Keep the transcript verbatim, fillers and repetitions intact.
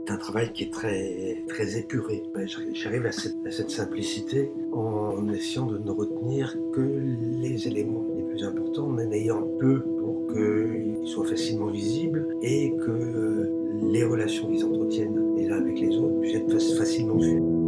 un travail qui est très, très épuré. Ben, j'arrive à cette, à cette simplicité en essayant de ne retenir que les éléments les plus importants, en en ayant peu pour qu'ils soient facilement visibles et que les relations qu'ils entretiennent les uns avec les autres puissent être facilement vues.